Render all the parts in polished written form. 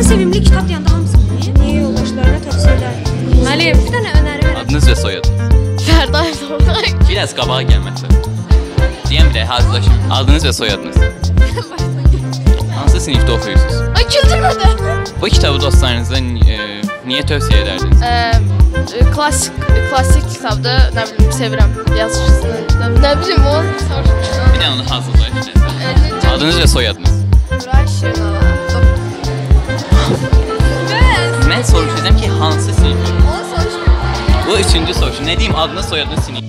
Ən sevimli kitab deyəndə hamısını deyir. Niyə yoldaşlarına tövsiyə edər? Müəllim, bir dənə önəri verək. Adınız və soyadınız? Fərda Ərzorday. Biraz qabağa gəlməkdir. Deyəm bir də, hazırlaşın. Adınız və soyadınız? Hansı sinifdə oxuyursunuz? Ay, güldürmədə. Bu kitabı dostlarınızda niyə tövsiyə edərdiniz? Klasik kitabdır. Nə bilim, sevirəm yazıcısını. Nə bilim, o soruşmuşam. Bir də onu hazırlayın. Adınız və soyadınız? Nuray Şirinova. Mən soruşacağım ki, hansı sinif? Onu soruşmuşam. Bu üçüncü soruşum. Nə deyim, adınız, soyadınız, sinif?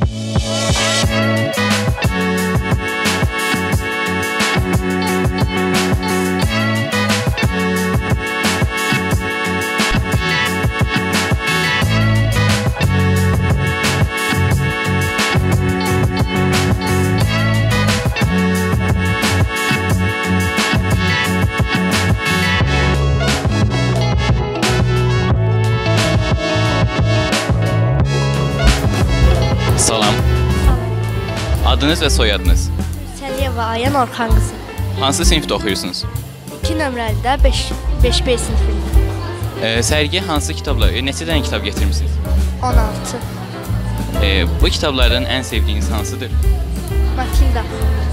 Salam. Adınız və soyadınız? Səliyeva Ayan Orxan qızı. Hansı sinifdə oxuyursunuz? 2 nömrəlidə 5B sinifində. Sərgiyə hansı kitablar, neçə dənə kitab getirmişsiniz? 16. Bu kitablardan ən sevdiyiniz hansıdır? Matilda.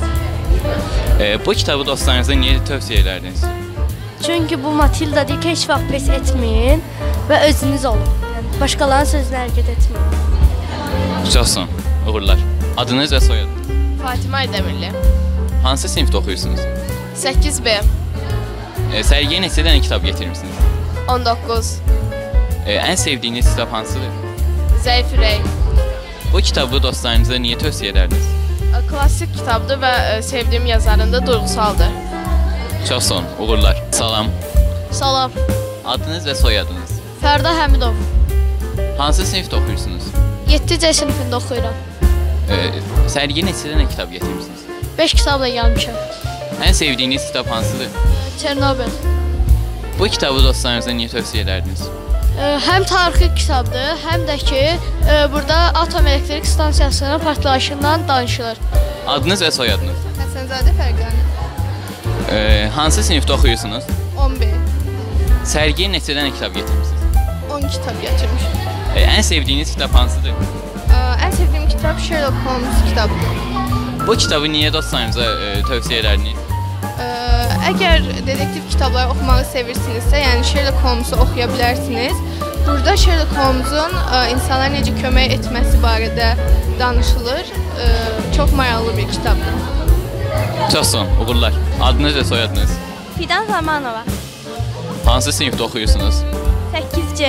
Bu kitabı dostlarınıza niyə tövsiyə edərdiniz? Çünki bu Matilda deyir ki, heç vaxt pes etməyin və özünüz olun. Yəni, başqalarının sözünə hərəkət etməyin. Çoxsun, uğurlar. Adınız və soyadınız? Fatimə Aydemirli. Hansı sinifdə oxuyursunuz? 8B. Sərgiyə neçə dənə kitab getirmişsiniz? 19. Ən sevdiyiniz kitab hansıdır? Zəif Ürək. Bu kitabı dostlarınıza niyə tövsiyə edərdiniz? Klasik kitabdır və sevdiyim yazarın da duyğusaldır. Çoxsun, uğurlar. Salam. Salam. Adınız və soyadınız? Fərda Həmidov. Hansı sinifdə oxuyursunuz? 7C sinifində oxuyuram. Sərgiyə neçə dənə kitab getirmişsiniz? 5 kitabla gəlmişəm. Ən sevdiyiniz kitab hansıdır? Çernobil. Bu kitabı dostlarınıza niyə tövsiyə edərdiniz? Həm tarixi kitabdır, həm də ki, burada atom elektrik stansiyasının partlayışından danışılır. Adınız və soyadınız? Həsənzadə Fərqani. Hansı sinifdə oxuyursunuz? 11. Sərgiyə neçə dənə kitab getirmişsiniz? 10 kitab gətirmişəm. Ən sevdiyiniz kitab hansıdır? Ən sevdiyim kitab Sherlock Holmes kitabıdır. Bu kitabı niyə dostlarınıza tövsiyə edərdiniz? Əgər detektiv kitabları oxumağı sevirsinizsə, yəni Sherlock Holmes'u oxuya bilərsiniz. Burada Sherlock Holmes'un insanlara necə kömək etməsi barədə danışılır. Çox maraqlı bir kitabdır. Çoxsun, uğurlar. Adınız və soyadınız? Fidan Zamanova. Hansı sinifdə oxuyursunuz? 8C.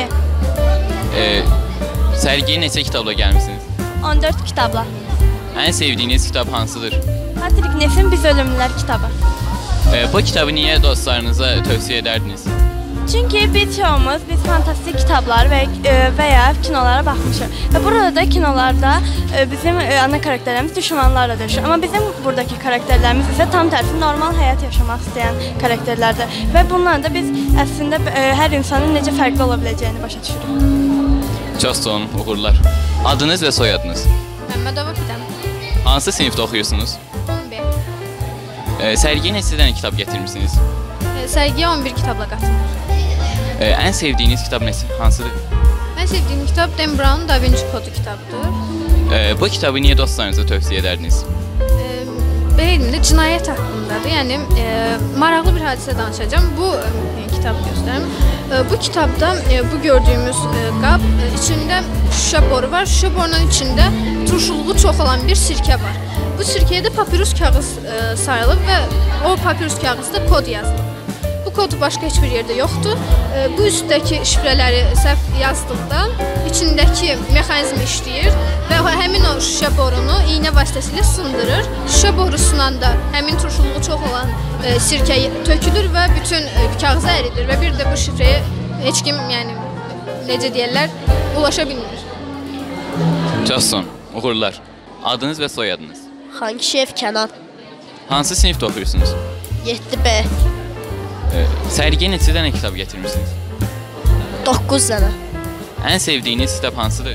Sərgiyə neçə kitabla gəlmişsiniz? 14 kitabla. Ən sevdiyiniz kitab hansıdır? Patrik Nef'in Biz Ölümlülər kitabı. Bu kitabı niyə dostlarınıza tövsiyə edərdiniz? Çünki biz fantastik kitablar və ya kinolara baxmışıq. Və burada da kinolarda bizim ana karakterlərimiz düşmanlarla döyüşür. Amma bizim buradakı karakterlərimiz isə tam tərsi normal həyat yaşamaq istəyən karakterlərdir. Və bunlarla da biz əslində hər insanın necə fərqli ola biləcəyini başa düşürük. Çoxsun, uğurlar. Adınız və soyadınız? Məmmədova Fidan. Hansı sinifdə oxuyursunuz? 11. Sərgiyə neçə dənə kitab getirmişsiniz? Sərgiyə 11 kitabla qatılır. Ən sevdiyiniz kitab hansıdır? Mən sevdiyim kitab Dan Brown'un Da Vinci Kodu kitabıdır. Bu kitabı niyə dostlarınıza tövsiyə edərdiniz? Belə deyim də, cinayət haqqındadır. Yəni, maraqlı bir hadisə danışacağım. Bu kitabı göstərim. Bu kitabda bu gördüyümüz qab içində şüşə boru var. Şüşə borunun içində turşuluğu çox olan bir sirkə var. Bu sirkəyə də papirus kağız sayılıb və o papirus kağızda kod yazılıb. Bu kodu başqa heç bir yerdə yoxdur. Bu üstdəki şifrələri səhv yazdıqda içindəki mexanizm işləyir və həmin o şüşə borunu iynə vasitəsilə sındırır. Şüşə boru sınanda həmin turşuluğu çox olan sirkə tökülür və bütün kağıza əridir və bir də bu şifrəyə heç kim, yəni necə deyirlər, ulaşa bilmir. Çoxsun, uğurlar. Adınız və soyadınız? Xankişev Kənan. Hansı sinifdə oxuyursunuz? 7B. Sərgiyə neçə dənə kitab getirmişsiniz? 9 dənə. Ən sevdiyiniz kitab hansıdır?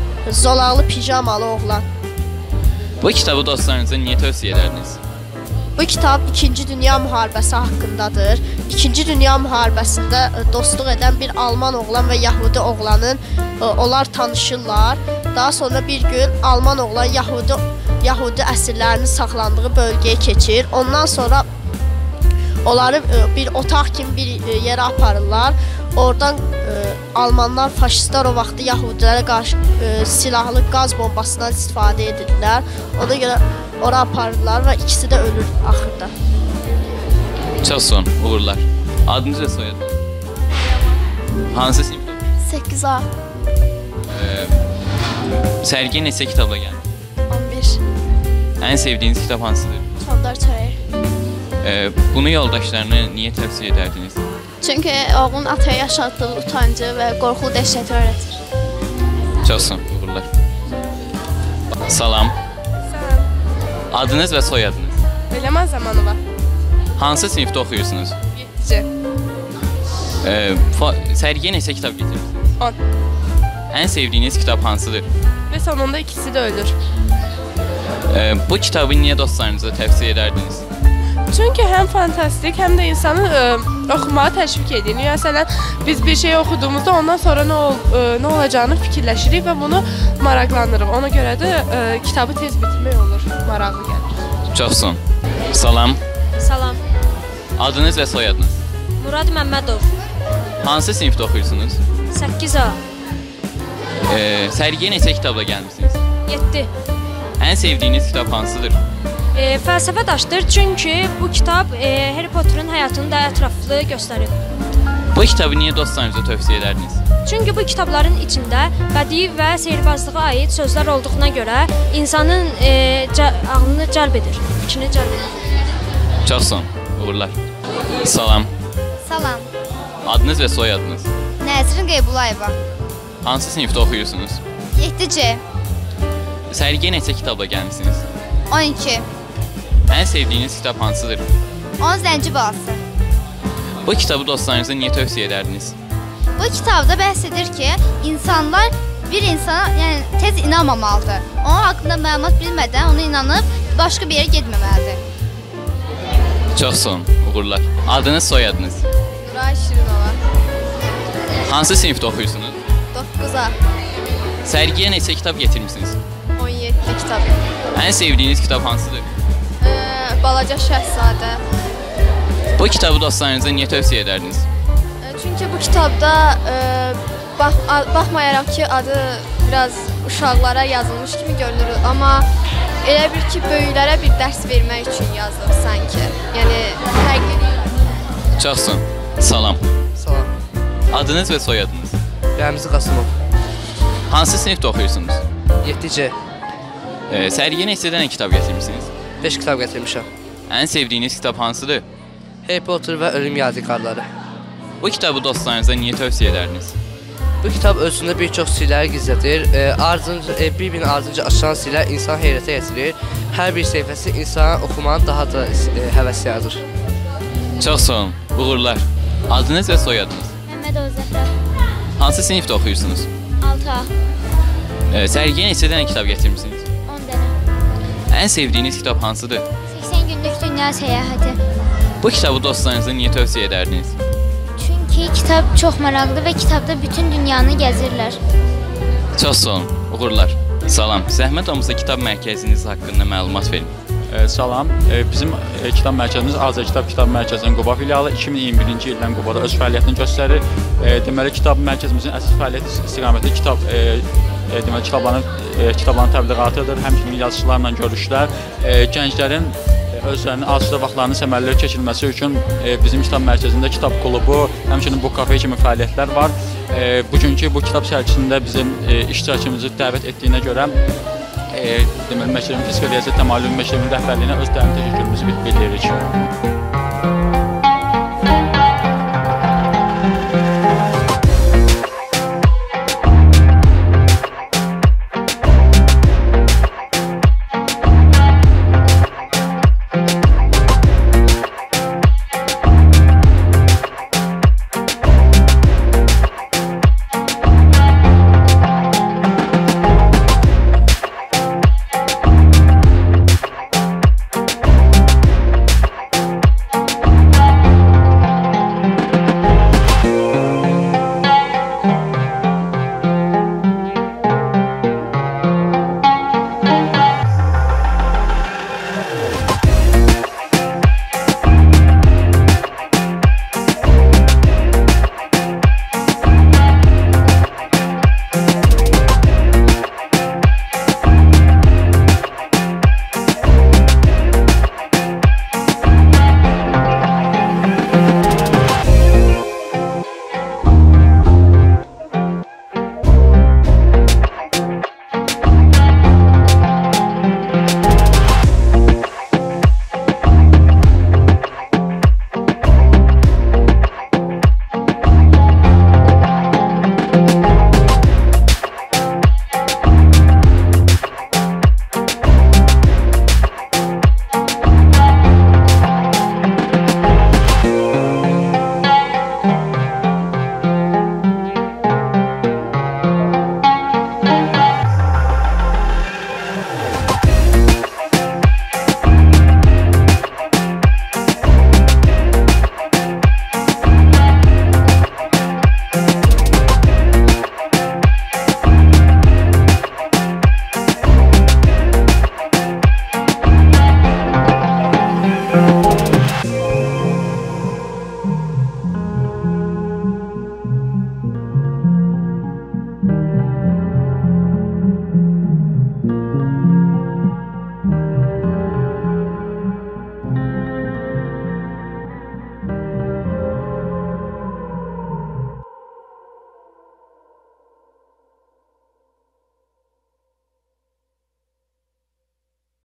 Zolaqlı pijamalı oğlan. Bu kitabı dostlarınıza niyə tövsiyə edərdiniz? Bu kitab 2-ci Dünya müharibəsi haqqındadır. 2-ci Dünya müharibəsində dostluq edən bir Alman oğlan və Yahudi oğlanın onlar tanışırlar. Daha sonra bir gün Alman oğlan Yahudi əsirlərinin saxlandığı bölgəyə keçir. Ondan sonra onları bir otaq kimi bir yerə aparırlar. Oradan Almanlar, faşistlər o vaxtı Yahudilərə qarşı silahlı qaz bombasından istifadə edirlər. Ona görə ora aparırlar və ikisi də ölür axırda. Çox son, uğurlar. Adınız və soyadınız? Hansı sinifdə? 8A, Sərgiyə neçə kitabla gəldi? 11. Ən sevdiyiniz kitab hansıdır? Çavdar çayı. Bunu yoldaşlarına niyə tövsiyə edərdiniz? Çünki oğlun ataya yaşatdığı utancı və qorxulu dəhşəti öyrətir. Çox son, uğurlar. Salam. Salam. Adınız və soyadınız? Eləman Zamanova. Hansı sinifdə oxuyursunuz? 7-ci. Sərgiyə neçə kitab getirirsiniz? 10. Ən sevdiyiniz kitab hansıdır? Və sonunda ikisi də ölür. Bu kitabı niyə dostlarınıza tövsiyə edərdiniz? Çünki həm fantastik, həm də insanı oxumağa təşviq edir. Məsələn, biz bir şey oxuduğumuzda ondan sonra nə olacağını fikirləşirik və bunu maraqlanırıq. Ona görə də kitabı tez bitirmək olur, maraqlı gəlir. Çox son. Salam. Salam. Adınız və soyadınız? Murad Məmmədov. Hansı sinifdə oxuyursunuz? 8A. Sərgiyə neçə kitabla gəlmisiniz? 7. Ən sevdiyiniz kitab hansıdır? Fəlsəfə daşdır, çünki bu kitab Harry Potter'ın həyatını da ətraflı göstərir. Bu kitabı niyə dostlarınıza tövsiyə edərdiniz? Çünki bu kitabların içində bədii və sehrbazlığa aid sözlər olduğuna görə insanın ağlını cəlb edir, fikrini cəlb edir. Çox son, uğurlar. Salam. Salam. Adınız və soyadınız? Nəzrin Qeybulayeva. Hansı sinifdə oxuyursunuz? 7C. Sərgiyə neçə kitabla gəlmisiniz? 12. Ən sevdiyiniz kitab hansıdır? 10 Zənci balası. Bu kitabı dostlarınıza niyə tövsiyə edərdiniz? Bu kitabda bəhs edir ki, insanlar bir insana tez inanmamalıdır. Onun haqqında məlumat bilmədən ona inanıb başqa bir yerə getməməlidir. Çox son, uğurlar. Adınız, soyadınız? Nuray Şirinova. Hansı sinifdə oxuyursunuz? 9A, Sərgiyə neçə kitab getirmisiniz? 17 kitab. Ən sevdiyiniz kitab hansıdır? Balaca Şəhzadə. Bu kitabı dostlarınıza niyə tövsiyə edərdiniz? Çünki bu kitabda baxmayaraq ki, adı biraz uşaqlara yazılmış kimi görünür, amma elə bir ki, böyüklərə bir dərs vermək üçün yazılıb sanki. Yəni fərqli deyil. Çox son. Salam. Salam. Adınız və soyadınız? Rəmzi Qasımov. Hansı sinifdə oxuyursunuz? 7C. Sərgiyə neçə dənə kitab gətirmisiniz? 5 kitab gətirmişəm. Ən sevdiyiniz kitab hansıdır? Harry Potter və Ölüm Yadigarları. Bu kitabı dostlarınıza niyə tövsiyə edərdiniz? Bu kitab özündə bir çox sirləri gizlədir. Bir-birinin ardınca açılan sirlər insan heyrətə gətirir. Hər bir səhifəsi insana oxumanı daha da həvəs yaradır. Çox sağ olun, uğurlar. Adınız və soyadınız? Məmmədov Zəhra. Hansı sinifdə oxuyursunuz? 6A. Sərgiyə neçə dənə kitab gətirmisiniz? 10 dənə. Ən sevdiyiniz kitab hansıdır? 80 günlük dünya səyahəti. Bu kitabı dostlarınıza niyə tövsiyə edərdiniz? Çünki kitab çox maraqlı və kitabda bütün dünyanı gəzirlər. Çox sağ olun, uğurlar. Salam, zəhmət olmasa kitab mərkəziniz haqqında məlumat verin. Salam, bizim kitab mərkəzimiz Azər Kitab Mərkəzinin Quba filialı 2021-ci ildən Qubada öz fəaliyyətini göstərir. Deməli, kitab mərkəzimizin əsas fəaliyyət istiqaməti kitabların təbliğatıdır, həmçinin yazıçılarla görüşlər. Gənclərin özlərinin asudə vaxtlarının səmərəli keçirilməsi üçün bizim kitab mərkəzində kitab klubu, həmçinin bu kafe kimi fəaliyyətlər var. Bugünkü bu kitab sərgisində bizim iştirakçımızı dəvət etdiyinə görə deməli, Məktəbin Fizika Riyaziyyat Təmayüllü Məktəbinin rəhbərliyinə öz dərin təşəkkürümüzü bildiririk.